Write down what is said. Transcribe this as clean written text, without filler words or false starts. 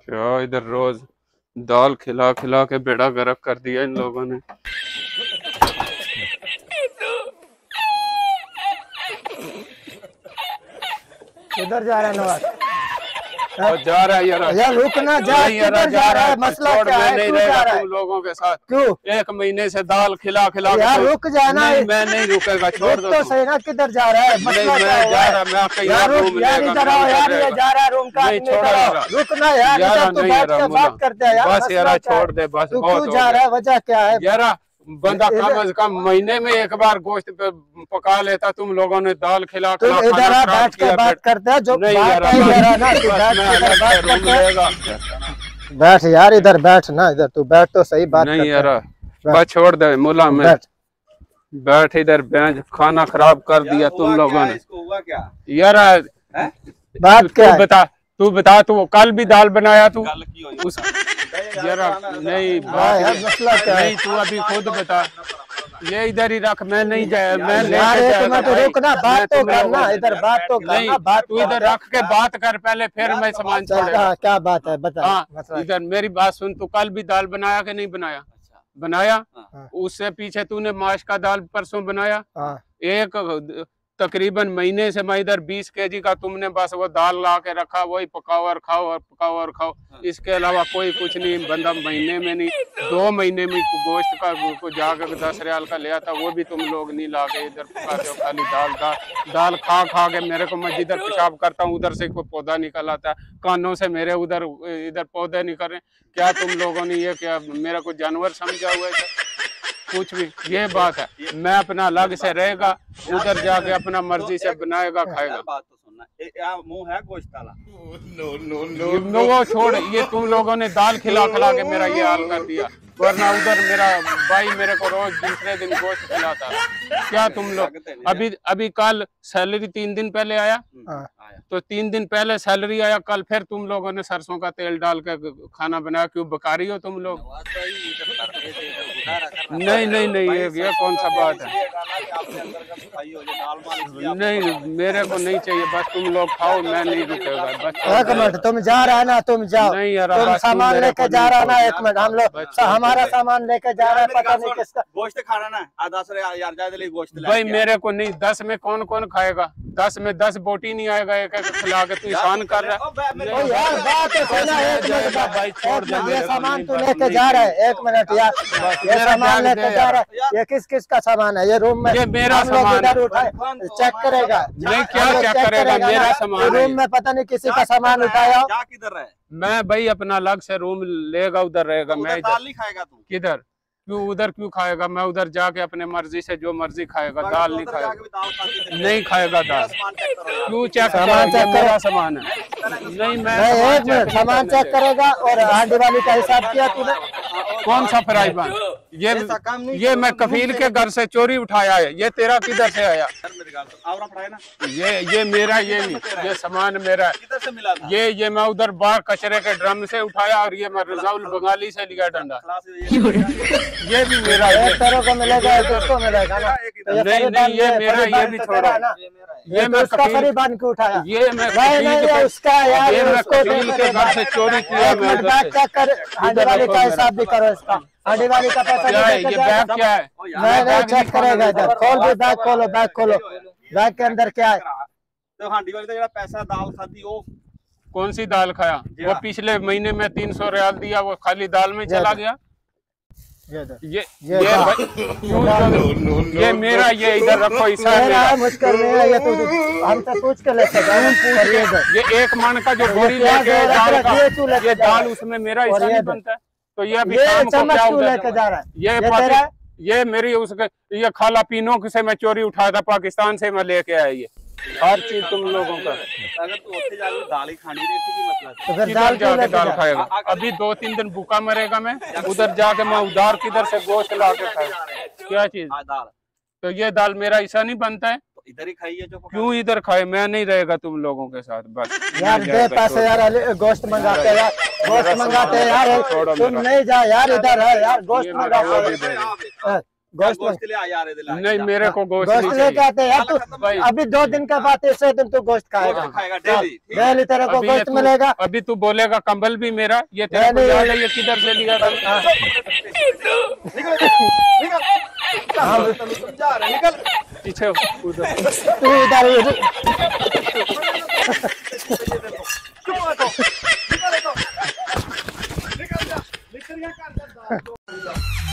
क्या इधर रोज दाल खिला खिला के बेड़ा गर्क कर दिया इन लोगों ने। किधर जा रहा है नवाज? जा रहा है यार रुकना, जा रहा है, मसला क्या है? नहीं रहेगा तुम लोगों के साथ। क्यों? 1 महीने से दाल खिला खिला यार रुक जाना। मैं नहीं रुकेगा, छोड़ दो तो सही ना। किधर जा रहा है? मसला क्या है? यार इधर आओ यार, ये जा रहा है रूम का। रुकना यार, इधर तो बैठ के बात करते हैं यार। बस यार छोड़ दे बस। क्यों जा रहा है? वजह क्या है यार? बंदा कम से कम महीने में एक बार गोश्त पका लेता, तुम लोगों ने दाल खिला इधर बैठ के बात करते हैं। जो बैठ यार, इधर बैठ ना, इधर तू बैठ तो सही। बात नहीं यार बस छोड़ दे मुला में बैठ इधर। बेंच खाना खराब कर दिया तुम लोगों ने। हुआ क्या यार बात क्या बता, तू बता। तू कल भी दाल बनाया तू उस यार? नहीं मसला क्या है? नहीं तू अभी खुद बता। ये इधर ही रख, मैं नहीं जाया। मैं तो रुकना, बात तो करना, इधर बात तो करना। बात तू इधर रख के बात कर पहले, फिर मैं सामान छोड़ेगा। क्या बात है बता। हाँ इधर मेरी बात सुन। तू कल भी दाल बनाया कि नहीं बनाया? बनाया। उससे पीछे तूने माश का दाल परसों बनाया। एक तकरीबन महीने से मैं इधर 20 kg का तुमने बस वो दाल ला के रखा, वही पकाओ और खाओ और पकाओ और खाओ। इसके अलावा कोई कुछ नहीं। बंदा महीने में नहीं 2 महीने में गोश्त का को जाकर 10 रियाल का ले आता, वो भी तुम लोग नहीं ला के इधर पकाते हो। खाली दाल खा खा के मेरे को, मैं जिधर पेशाब करता हूँ उधर से कोई पौधा निकल आता है, कानों से मेरे इधर पौधे निकल रहे। क्या तुम लोगों ने ये क्या मेरा कोई जानवर समझा हुआ है? कुछ भी। ये बात है, मैं अपना अलग से रहेगा, उधर जाके अपना मर्जी से बनाएगा खाएगा। बात तो सुनना, मुंह है गोश्त वाला। नो वो छोड़। ये तुम लोगों ने दाल खिला खिला के मेरा ये हाल कर दिया। वरना उधर मेरा भाई मेरे को रोज दूसरे दिन गोश्त खिलाता। क्या तुम लोग अभी कल सैलरी 3 दिन पहले आया, तो 3 दिन पहले सैलरी आया, कल फिर तुम लोगों ने सरसों का तेल डाल के खाना बनाया। क्यों बकारी हो तुम लोग? नहीं ये कौन सा बात है? नहीं मेरे को नहीं चाहिए, बस तुम लोग खाओ, मैं नहीं रुकेगा बस। 1 मिनट, तुम जा रहा है ना, तुम जाओ। नहीं यार तुम सामान लेके जा रहा है ना। 1 मिनट, हम लोग हमारा सामान लेके जा रहा है, पता नहीं किसका गोश्त खाना ना। 10 यार ज्यादा गोश्त भाई मेरे को नहीं। 10 में कौन कौन खाएगा? 10 में 10 बोटी नहीं आएगा एक एक खिला के। तू ईशान कर रहा है यार। बात है सुना, 1 मिनट भाई छोड़ दे। ये सामान तू लेके जा रहा है, 1 मिनट यार। ये सामान लेके जा रहा है, ये किस का सामान है? ये रूम में ये मेरा सामान है। चेक करेगा। नहीं क्या चेक करेगा? मेरा सामान रूम में पता नहीं किसी का सामान उठाया। क्या किधर है? मैं भाई अपना अलग से रूम लेगा, उधर रहेगा। मैं दाल नहीं खाएगा तू? किधर? क्यों उधर क्यों खाएगा? मैं उधर जाके अपने मर्जी से जो मर्जी खाएगा। दाल नहीं खाएगा, नहीं खाएगा दाल। क्यों चेक करेगा? मेरा सामान है। नहीं मैं 1 मिनट, सामान चेक करेगा। और हांडी वाली का हिसाब किया तूने? कौन सा फ्राई पैन? ये मैं कफील के घर से चोरी उठाया है। ये तेरा किधर से आया? ये मेरा, ये नहीं, ये सामान मेरा है। ये मैं उधर बाहर कचरे के ड्रम से उठाया, और ये मैं रजाउल बंगाली से लिया डंडा। ये भी मेरा है। तेरे को मिलेगा, किसको मिलेगा ना? नहीं ये मेरा, ये भी छोड़ा ना। ये मैं कफरी बांध के उठाया। ये मैं उसका यार, ये मैं कफील के घर से चोरी किया। बैग चेक कर, हांडी वाली का हिसाब भी करो इसका। हांडी वाली का पैसा क्या है? ये बैग क्या है? नहीं चेक करेगा इधर। खोल भी बैग, खोलो बैग, खोलो। बैग के अंदर क्या है? तो हांडी वाली का पैसा दाल खाती वो कौन सी दाल खाया? वो पिछले महीने में 300 रियाल दिया, वो खाली दाल में चला गया। ये मेरा, ये इधर रखो। मुश्किल नहीं है, ये तो हमसे पूछ के लेके ये 1 मन का जो बोरी लेके ये दाल, उसमें मेरा हिस्सा नहीं बनता है। तो ये अभी लेके जा रहा है। ये मेरी उसके ये खाला पीनों से मैं चोरी उठाया था, पाकिस्तान से मैं लेके आया। ये हर चीज तुम लोगों का। अगर तू उठे जाके दाल ही खानी तो फिर दाल दाल खाएगा? अभी 2-3 दिन भूखा मरेगा मैं। उधर जाके मैं उधार किधर से गोश्त ला के खाएगा? क्या चीज? दाल। तो ये दाल मेरा हिस्सा नहीं बनता है? इधर ही खाइए जो। क्यों इधर खाए? मैं नहीं रहेगा तुम लोगों के साथ बस। यार दे पैसे यार, गोश्त मंगाते यार, गोश्त मंगाते यार। तुम नहीं जा यार, इधर है यार, गोश्त मंगाते। गोश्त ले आ यार नहीं, मेरे को गोश्त लेके आते हैं यार। तू अभी 2 दिन के बाद तीसरे दिन तू गोश्त खाएगा डेली तेरे को गोश्त मिलेगा। अभी तू बोलेगा कंबल भी मेरा, ये तेरे को याद है ये किधर से लिया था? निकल पीछे तू इधर निकल जा